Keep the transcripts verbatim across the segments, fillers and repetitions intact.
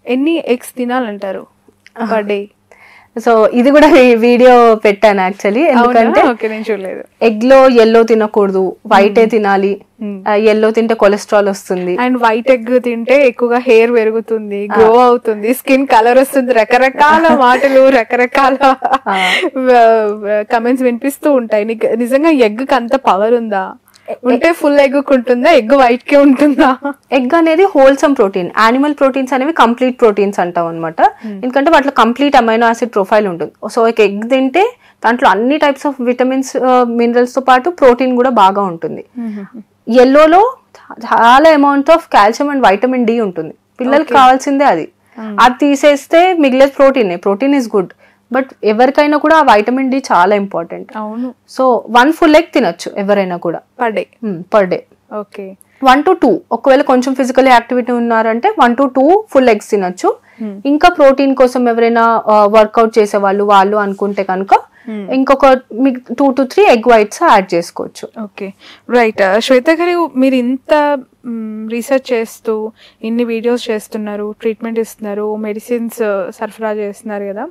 ఎన్ని ఎగ్స్ తినాలంటారు per day? So ఇది కూడా వీడియో పెట్టాను యాక్చువల్లీ, ఎందుకంటే ఎగ్ లో ఎల్లో తినకూడదు, వైటే తినాలి. ఎల్లో తింటే కొలెస్ట్రాల్ వస్తుంది, అండ్ వైట్ ఎగ్ తింటే ఎక్కువగా హెయిర్ పెరుగుతుంది, గ్రో అవుతుంది, స్కిన్ కలర్ వస్తుంది, రకరకాల మాటలు రకరకాల కమెంట్స్ వినిపిస్తూ ఉంటాయి. నిజంగా ఎగ్ కి అంత పవర్ ఉందా? ఉంటే ఫుల్ ఎగ్ ఉంటుందా, ఎగ్ వైట్ కే ఉంటుందా? ఎగ్ అనేది హోల్సమ్ ప్రోటీన్. యానిమల్ ప్రోటీన్స్ అనేవి కంప్లీట్ ప్రోటీన్స్ అంటాం అనమాట, ఎందుకంటే వాటిలో కంప్లీట్ అమైనో యాసిడ్ ప్రొఫైల్ ఉంటుంది. సో ఒక ఎగ్ తింటే దాంట్లో అన్ని టైప్స్ ఆఫ్ విటమిన్స్ మినరల్స్ తో పాటు ప్రోటీన్ కూడా బాగా ఉంటుంది. ఎల్లోలో చాలా amount of calcium and vitamin D ఉంటుంది, పిల్లలకి కావాల్సిందే అది. అది తీసేస్తే మిగిలే protein. Protein is good, but ఎవరికైనా కూడా ఆ వైటమిన్ డి చాలా ఇంపార్టెంట్. అవును. సో వన్ ఫుల్ ఎగ్ తినొచ్చు ఎవరైనా కూడా per day. Per day okay. One to two ఒకవేళ కొంచెం ఫిజికల్ యాక్టివిటీ ఉన్నారంటే one to two full eggs తినొచ్చు. ఇంకా ప్రోటీన్ కోసం ఎవరైనా వర్కౌట్ చేసే వాళ్ళు వాళ్ళు అనుకుంటే కనుక ఇంకొక two to three egg whites add చేసుకోవచ్చు. Okay, right. శ్వేత గారు, మీరు ఇంత రీసెర్చ్ చేస్తూ ఇన్ని వీడియోస్ చేస్తున్నారు, ట్రీట్మెంట్ ఇస్తున్నారు, మెడిసిన్స్ సరఫరా చేస్తున్నారు కదా,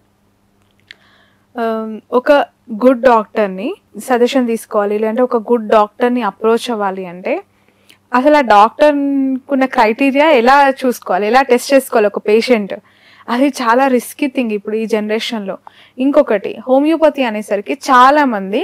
ఒక గుడ్ డాక్టర్ని సజెషన్ తీసుకోవాలి, లేదంటే ఒక గుడ్ డాక్టర్ని అప్రోచ్ అవ్వాలి అంటే అసలు ఆ డాక్టర్ ఉన్న క్రైటీరియా ఎలా చూసుకోవాలి, ఎలా టెస్ట్ చేసుకోవాలి ఒక పేషెంట్? అది చాలా రిస్కీ థింగ్ ఇప్పుడు ఈ జనరేషన్లో. ఇంకొకటి, హోమియోపతి అనేసరికి చాలామంది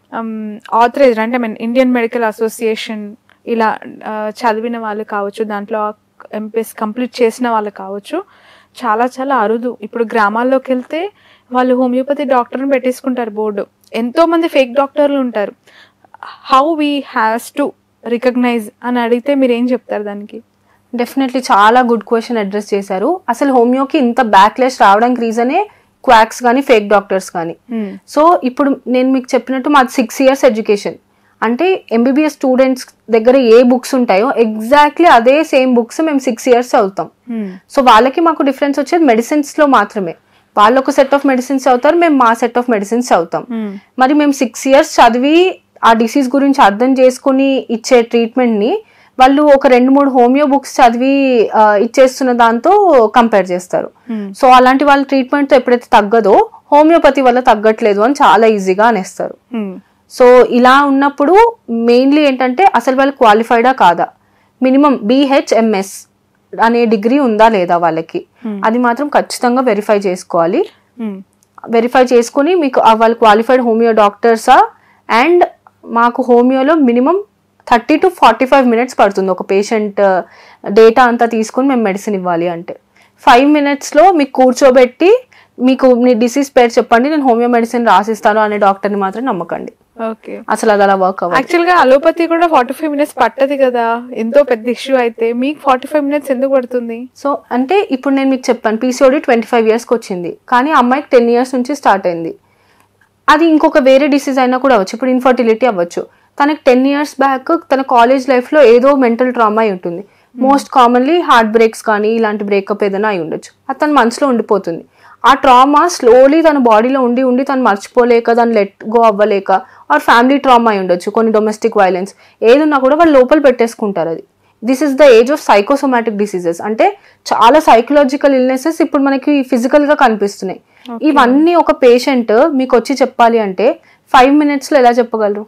ఆథరైజ్డ్ అంటే మీన్ ఇండియన్ మెడికల్ అసోసియేషన్ ఇలా చదివిన వాళ్ళు కావచ్చు, దాంట్లో ఎంపీఎస్ కంప్లీట్ చేసిన వాళ్ళు కావచ్చు, చాలా చాలా అరుదు. ఇప్పుడు గ్రామాల్లోకి వెళ్తే వాళ్ళు హోమియోపతి డాక్టర్ని పెట్టేసుకుంటారు బోర్డు. ఎంతో మంది ఫేక్ డాక్టర్లు ఉంటారు. How we has to recognize అని అడిగితే మీరు ఏం చెప్తారు దానికి? డెఫినెట్లీ చాలా గుడ్ క్వశ్చన్ అడ్రస్ చేశారు. అసలు హోమియోకి ఇంత బ్యాక్లాష్ రావడానికి రీజనే క్వాక్స్ కానీ ఫేక్ డాక్టర్స్ కానీ. సో ఇప్పుడు నేను మీకు చెప్పినట్టు మాది సిక్స్ ఇయర్స్ ఎడ్యుకేషన్ అంటే ఎంబీబీఎస్ స్టూడెంట్స్ దగ్గర ఏ బుక్స్ ఉంటాయో ఎగ్జాక్ట్లీ అదే సేమ్ బుక్స్ మేము సిక్స్ ఇయర్స్ చదువుతాం. సో వాళ్ళకి మాకు డిఫరెన్స్ వచ్చేది మెడిసిన్స్ లో మాత్రమే. వాళ్ళు ఒక సెట్ ఆఫ్ మెడిసిన్స్ చదువుతారు, మేము మా సెట్ ఆఫ్ మెడిసిన్స్ చదువుతాం. మరి మేము సిక్స్ ఇయర్స్ చదివి ఆ డిసీజ్ గురించి అర్థం చేసుకుని ఇచ్చే ట్రీట్మెంట్ ని వాళ్ళు ఒక రెండు మూడు హోమియో బుక్స్ చదివి ఇచ్చేస్తున్న దాంతో కంపేర్ చేస్తారు. సో అలాంటి వాళ్ళ ట్రీట్మెంట్ తో ఎప్పుడైతే తగ్గదో హోమియోపతి వల్ల తగ్గట్లేదు అని చాలా ఈజీగా అనేస్తారు. సో ఇలా ఉన్నప్పుడు మెయిన్లీ ఏంటంటే అసలు వాళ్ళు క్వాలిఫైడా కాదా, మినిమం బిహెచ్ఎంఎస్ అనే డిగ్రీ ఉందా లేదా వాళ్ళకి, అది మాత్రం ఖచ్చితంగా వెరిఫై చేసుకోవాలి. వెరిఫై చేసుకుని మీకు వాళ్ళు క్వాలిఫైడ్ హోమియో డాక్టర్సా, అండ్ మాకు హోమియోలో minimum thirty to forty five minutes పడుతుంది ఒక పేషెంట్ డేటా అంతా తీసుకొని మేము మెడిసిన్ ఇవ్వాలి అంటే. ఫైవ్ మినిట్స్లో మీకు కూర్చోబెట్టి మీకు మీ డిసీజ్ పేరు చెప్పండి, నేను హోమియో మెడిసిన్ రాసిస్తాను అనే డాక్టర్ని మాత్రం నమ్మకండి. ఓకే, అసలు అది అలా వర్క్ అవ్వదు. యాక్చువల్ గా అలోపతి కూడా ఫార్టీ ఫైవ్ మినిట్స్ పట్టది కదా, ఎంతో పెద్ద ఇష్యూ అయితే మీకు ఫార్టీ ఫైవ్ మినిట్స్ ఎందుకు పడుతుంది? సో అంటే ఇప్పుడు నేను మీకు చెప్పాను పీసీఓడి ట్వంటీ ఫైవ్ ఇయర్స్కి వచ్చింది, కానీ అమ్మాయికి టెన్ ఇయర్స్ నుంచి స్టార్ట్ అయింది. అది ఇంకొక వేరే డిసీజ్ అయినా కూడా అవ్వచ్చు, ఇప్పుడు ఇన్ఫర్టిలిటీ అవ్వచ్చు. తనకి టెన్ ఇయర్స్ బ్యాక్ తన కాలేజ్ లైఫ్లో ఏదో మెంటల్ ట్రామా అయి ఉంటుంది. మోస్ట్ కామన్లీ హార్ట్ బ్రేక్స్ కానీ ఇలాంటి బ్రేకప్ ఏదైనా అయి ఉండొచ్చు. అది తన మనసులో ఉండిపోతుంది. ఆ ట్రామా స్లోలీ తన బాడీలో ఉండి ఉండి తను మర్చిపోలేక, దాన్ని లెట్ గో అవ్వలేక, ఆర్ ఫ్యామిలీ ట్రామా అయి ఉండొచ్చు, కొన్ని డొమెస్టిక్ వైలెన్స్ ఏదన్నా కూడా వాళ్ళు లోపల పెట్టేసుకుంటారు. అది this is the age of psychosomatic diseases. అంటే చాలా సైకలాజికల్ ఇల్నెసెస్ ఇప్పుడు మనకి ఫిజికల్ గా కనిపిస్తున్నాయి. ఇవన్నీ ఒక పేషెంట్ మీకు వచ్చి చెప్పాలి అంటే ఫైవ్ మినిట్స్ లో ఎలా చెప్పగలరు?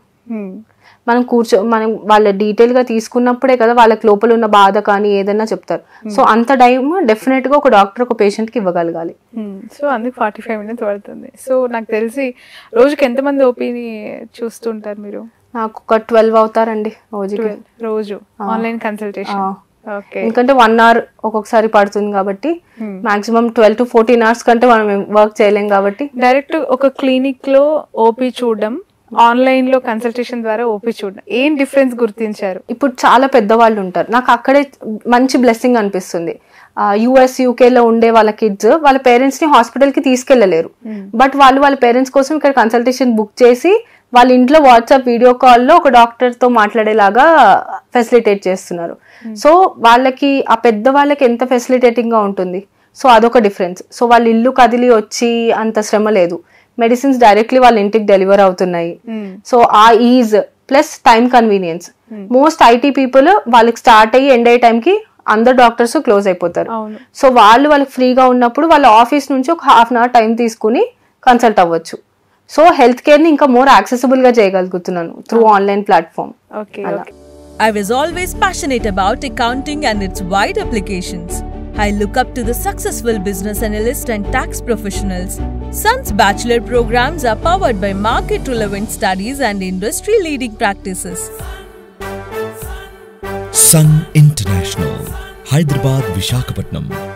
మనం కూర్చో మనం వాళ్ళ డీటెయిల్ గా తీసుకున్నప్పుడే కదా వాళ్ళకి లోపల ఉన్న బాధ కానీ ఏదైనా చెప్తారు. సో అంత టైం డెఫినెట్ గా ఒక డాక్టర్ ఒక పేషెంట్ కి ఇవ్వగలగాలి. సో అందుకు ఫార్టీ ఫైవ్ మినిట్స్ పడుతుంది. సో నాకు తెలిసి రోజుకి ఎంతమంది ఓపీని చూస్తుంటారు మీరు? నాకు ఒక ట్వెల్వ్ అవుతారండి రోజుకి. రోజు ఆన్లైన్ కన్సల్టేషన్? ఎందుకంటే వన్ అవర్ ఒక్కొక్కసారి పడుతుంది కాబట్టి maximum twelve to fourteen hours కంటే మనం వర్క్ చేయలేం కాబట్టి డైరెక్ట్ ఒక క్లినిక్ లో ఓపీ చూడడం, ఆన్లైన్ లో కన్సల్టేషన్ ద్వారా ఓపీ చూడడం, ఏం డిఫరెన్స్ గుర్తించారు? ఇప్పుడు చాలా పెద్దవాళ్ళు ఉంటారు, నాకు అక్కడే మంచి బ్లెస్సింగ్ అనిపిస్తుంది. యుఎస్ యూకేలో ఉండే వాళ్ళ కిడ్స్ వాళ్ళ పేరెంట్స్ ని హాస్పిటల్ కి తీసుకెళ్లలేరు, బట్ వాళ్ళు వాళ్ళ పేరెంట్స్ కోసం ఇక్కడ కన్సల్టేషన్ బుక్ చేసి వాళ్ళ ఇంట్లో వాట్సాప్ వీడియో కాల్లో ఒక డాక్టర్ తో మాట్లాడేలాగా ఫెసిలిటేట్ చేస్తున్నారు. సో వాళ్ళకి ఆ పెద్ద వాళ్ళకి ఎంత ఫెసిలిటేటింగ్ గా ఉంటుంది. సో అదొక డిఫరెన్స్. సో వాళ్ళ ఇల్లు కదిలి వచ్చి అంత శ్రమ లేదు, మెడిసిన్స్ డైరెక్ట్లీ వాళ్ళ ఇంటికి డెలివర్ అవుతున్నాయి. సో ఆ ease plus time convenience. Most IT people వాళ్ళకి స్టార్ట్ అయ్యి ఎండ్ అయ్యే టైంకి అందరు డాక్టర్స్ క్లోజ్ అయిపోతారు. అవును. సో వాళ్ళు వాళ్ళకి ఫ్రీగా ఉన్నప్పుడు వాళ్ళ ఆఫీస్ నుంచి ఒక హాఫ్ అన్ అవర్ టైం తీసుకుని కన్సల్ట్ అవ్వచ్చు. సో హెల్త్ కేర్ ని ఇంకా మోర్ యాక్సెసిబుల్ గా చేయగలుగుతున్నాను through online platform. Okay. I was always passionate about accounting and its wide applications. I look up to the successful business analysts and tax professionals. Sun's bachelor programs are powered by market-relevant studies and industry-leading practices. Sun International, Hyderabad, Visakhapatnam.